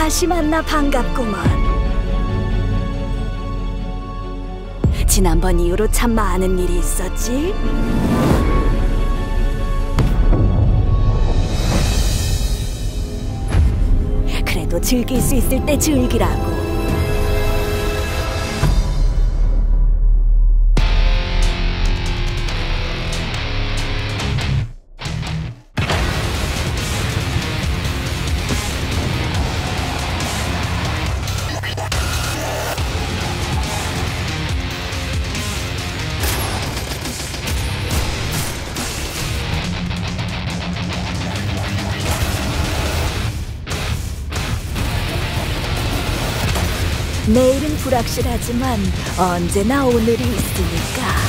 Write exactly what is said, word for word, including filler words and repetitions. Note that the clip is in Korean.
다시 만나 반갑구먼. 지난번 이후로 참 많은 일이 있었지? 그래도 즐길 수 있을 때 즐기라고. 내일은 불확실하지만 언제나 오늘이 있으니까.